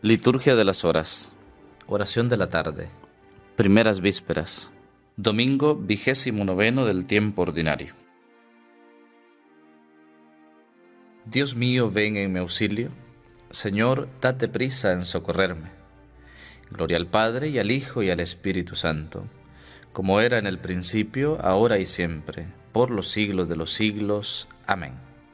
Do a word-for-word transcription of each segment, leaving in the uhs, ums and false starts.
Liturgia de las Horas. Oración de la tarde. Primeras vísperas. Domingo vigésimo noveno del tiempo ordinario. Dios mío, ven en mi auxilio. Señor, date prisa en socorrerme. Gloria al Padre, y al Hijo, y al Espíritu Santo, como era en el principio, ahora y siempre, por los siglos de los siglos. Amén.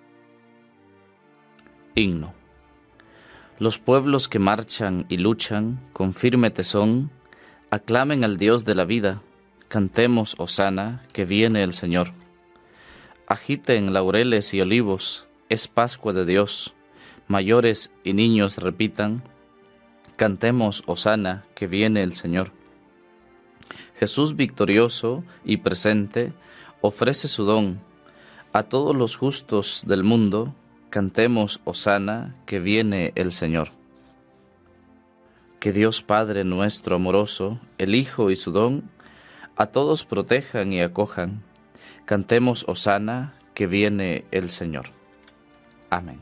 Himno. Los pueblos que marchan y luchan con firme tesón, aclamen al Dios de la vida, cantemos hosana, que viene el Señor. Agiten laureles y olivos, es Pascua de Dios, mayores y niños repitan, cantemos hosana, que viene el Señor. Jesús victorioso y presente ofrece su don a todos los justos del mundo. Cantemos hosana, que viene el Señor. Que Dios Padre nuestro amoroso, el Hijo y su don, a todos protejan y acojan. Cantemos hosana, que viene el Señor. Amén.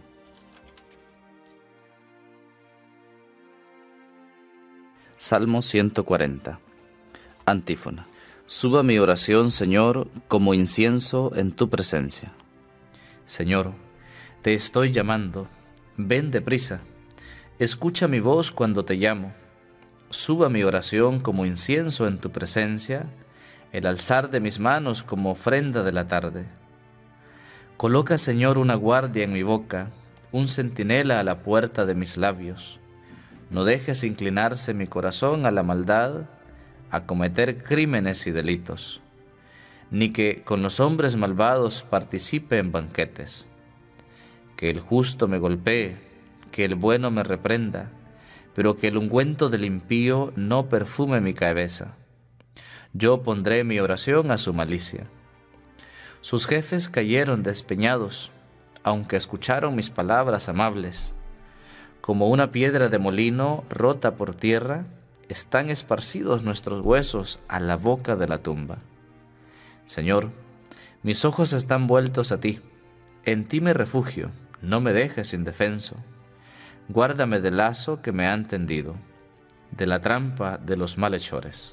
Salmo ciento cuarenta. Antífona. Suba mi oración, Señor, como incienso en tu presencia. Señor, te estoy llamando, ven deprisa, escucha mi voz cuando te llamo. Suba mi oración como incienso en tu presencia, el alzar de mis manos como ofrenda de la tarde. Coloca, Señor, una guardia en mi boca, un centinela a la puerta de mis labios. No dejes inclinarse mi corazón a la maldad, a cometer crímenes y delitos, ni que con los hombres malvados participe en banquetes. Que el justo me golpee, que el bueno me reprenda, pero que el ungüento del impío no perfume mi cabeza. Yo pondré mi oración a su malicia. Sus jefes cayeron despeñados, aunque escucharon mis palabras amables. Como una piedra de molino rota por tierra, están esparcidos nuestros huesos a la boca de la tumba. Señor, mis ojos están vueltos a ti, en ti me refugio. No me dejes indefenso, guárdame del lazo que me han tendido, de la trampa de los malhechores.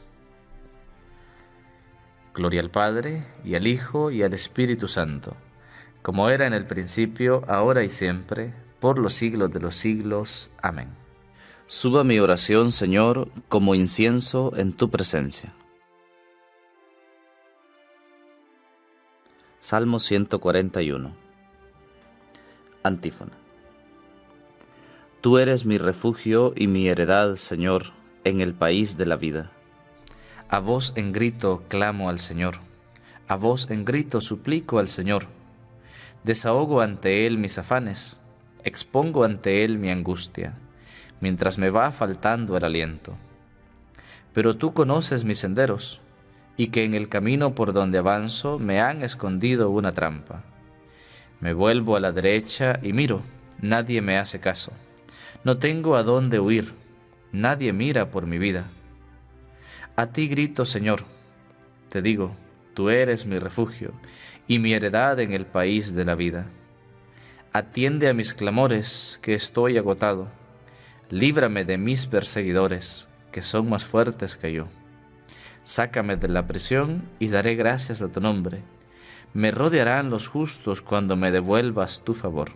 Gloria al Padre, y al Hijo, y al Espíritu Santo, como era en el principio, ahora y siempre, por los siglos de los siglos. Amén. Suba mi oración, Señor, como incienso en tu presencia. Salmo ciento cuarenta y uno. Antífona. Tú eres mi refugio y mi heredad, Señor, en el país de la vida. A voz en grito clamo al Señor, a voz en grito suplico al Señor. Desahogo ante Él mis afanes, expongo ante Él mi angustia, mientras me va faltando el aliento. Pero tú conoces mis senderos, y que en el camino por donde avanzo me han escondido una trampa. Me vuelvo a la derecha y miro, nadie me hace caso. No tengo a dónde huir, nadie mira por mi vida. A ti grito, Señor, te digo, tú eres mi refugio y mi heredad en el país de la vida. Atiende a mis clamores, que estoy agotado. Líbrame de mis perseguidores, que son más fuertes que yo. Sácame de la prisión y daré gracias a tu nombre. Me rodearán los justos cuando me devuelvas tu favor.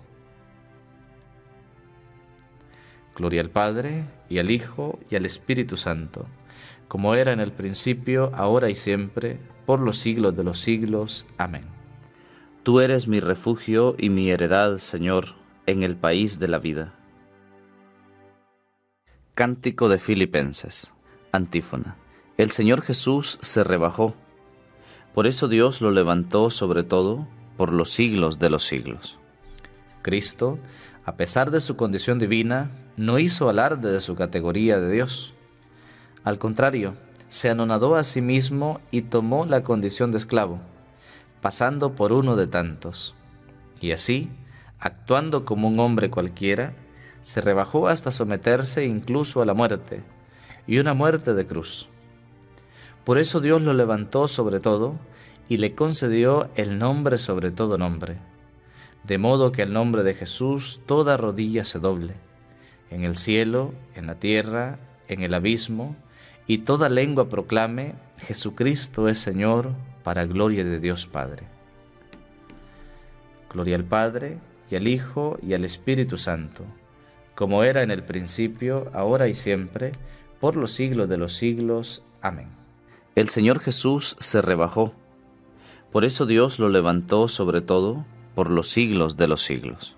Gloria al Padre, y al Hijo, y al Espíritu Santo, como era en el principio, ahora y siempre, por los siglos de los siglos. Amén. Tú eres mi refugio y mi heredad, Señor, en el país de la vida. Cántico de Filipenses. Antífona. El Señor Jesús se rebajó. Por eso Dios lo levantó sobre todo por los siglos de los siglos. Cristo, a pesar de su condición divina, no hizo alarde de su categoría de Dios. Al contrario, se anonadó a sí mismo y tomó la condición de esclavo, pasando por uno de tantos. Y así, actuando como un hombre cualquiera, se rebajó hasta someterse incluso a la muerte, y una muerte de cruz. Por eso Dios lo levantó sobre todo y le concedió el nombre sobre todo nombre, de modo que al nombre de Jesús toda rodilla se doble, en el cielo, en la tierra, en el abismo, y toda lengua proclame: Jesucristo es Señor, para gloria de Dios Padre. Gloria al Padre, y al Hijo, y al Espíritu Santo, como era en el principio, ahora y siempre, por los siglos de los siglos. Amén. El Señor Jesús se rebajó, por eso Dios lo levantó sobre todo por los siglos de los siglos.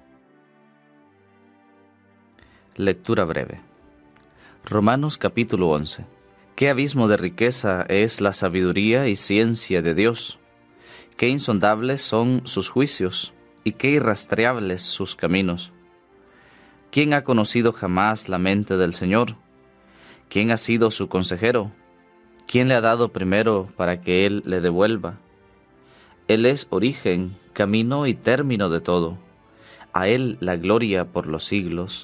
Lectura breve. Romanos capítulo once. Qué abismo de riqueza es la sabiduría y ciencia de Dios. Qué insondables son sus juicios y qué irrastreables sus caminos. ¿Quién ha conocido jamás la mente del Señor? ¿Quién ha sido su consejero? ¿Quién le ha dado primero para que Él le devuelva? Él es origen, camino y término de todo. A Él la gloria por los siglos.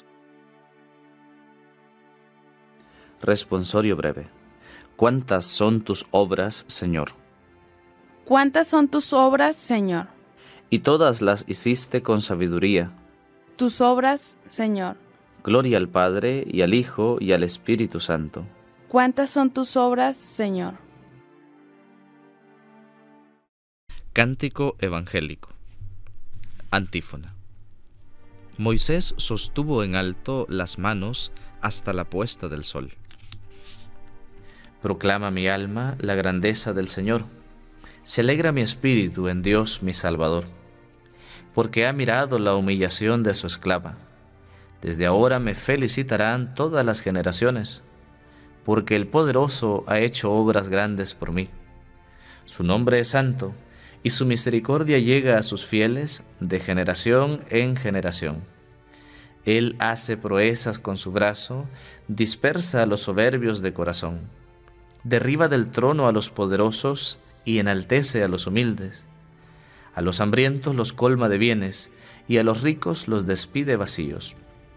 Responsorio breve. ¿Cuántas son tus obras, Señor? ¿Cuántas son tus obras, Señor? Y todas las hiciste con sabiduría. Tus obras, Señor. Gloria al Padre, y al Hijo, y al Espíritu Santo. ¿Cuántas son tus obras, Señor? Cántico evangélico. Antífona. Moisés sostuvo en alto las manos hasta la puesta del sol. Proclama mi alma la grandeza del Señor. Se alegra mi espíritu en Dios mi Salvador, porque ha mirado la humillación de su esclava. Desde ahora me felicitarán todas las generaciones, porque el Poderoso ha hecho obras grandes por mí. Su nombre es santo, y su misericordia llega a sus fieles de generación en generación. Él hace proezas con su brazo, dispersa a los soberbios de corazón. Derriba del trono a los poderosos y enaltece a los humildes. A los hambrientos los colma de bienes, y a los ricos los despide vacíos.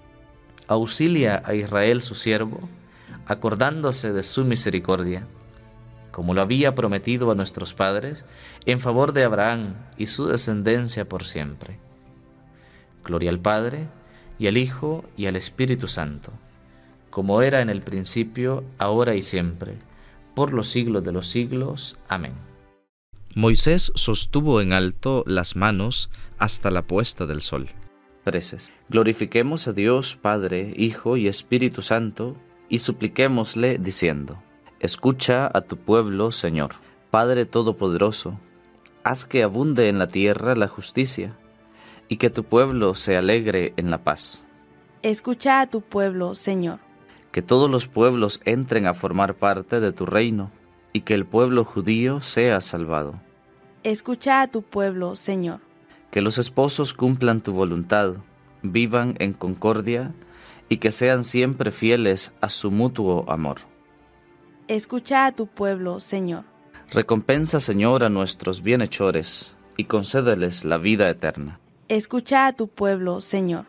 Auxilia a Israel su siervo, acordándose de su misericordia, como lo había prometido a nuestros padres, en favor de Abraham y su descendencia por siempre. Gloria al Padre, y al Hijo, y al Espíritu Santo, como era en el principio, ahora y siempre, por los siglos de los siglos. Amén. Moisés sostuvo en alto las manos hasta la puesta del sol. Preces. Glorifiquemos a Dios Padre, Hijo y Espíritu Santo, y supliquémosle diciendo: Escucha a tu pueblo, Señor. Padre Todopoderoso, haz que abunde en la tierra la justicia, y que tu pueblo se alegre en la paz. Escucha a tu pueblo, Señor. Que todos los pueblos entren a formar parte de tu reino, y que el pueblo judío sea salvado. Escucha a tu pueblo, Señor. Que los esposos cumplan tu voluntad, vivan en concordia, y que sean siempre fieles a su mutuo amor. Escucha a tu pueblo, Señor. Recompensa, Señor, a nuestros bienhechores, y concédeles la vida eterna. Escucha a tu pueblo, Señor.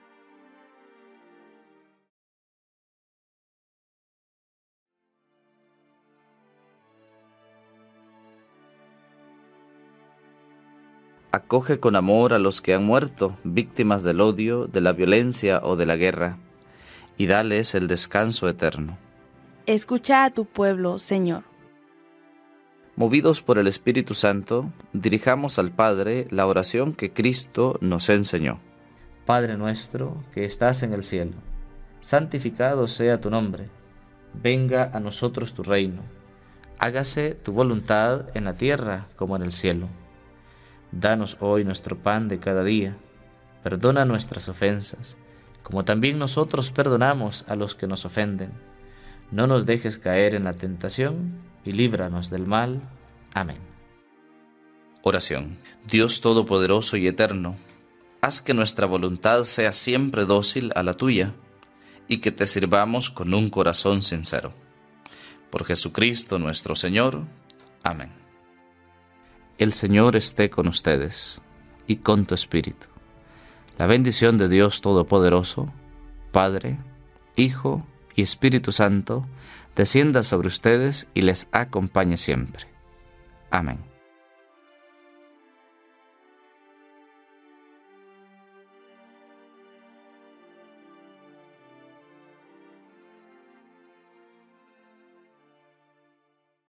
Acoge con amor a los que han muerto, víctimas del odio, de la violencia o de la guerra, y dales el descanso eterno. Escucha a tu pueblo, Señor. Movidos por el Espíritu Santo, dirijamos al Padre la oración que Cristo nos enseñó. Padre nuestro, que estás en el cielo, santificado sea tu nombre. Venga a nosotros tu reino. Hágase tu voluntad en la tierra como en el cielo. Danos hoy nuestro pan de cada día. Perdona nuestras ofensas, como también nosotros perdonamos a los que nos ofenden. No nos dejes caer en la tentación, y líbranos del mal. Amén. Oración. Dios Todopoderoso y Eterno, haz que nuestra voluntad sea siempre dócil a la tuya, y que te sirvamos con un corazón sincero. Por Jesucristo nuestro Señor. Amén. El Señor esté con ustedes, y con tu espíritu. La bendición de Dios Todopoderoso, Padre, Hijo y Espíritu Santo, descienda sobre ustedes y les acompañe siempre. Amén.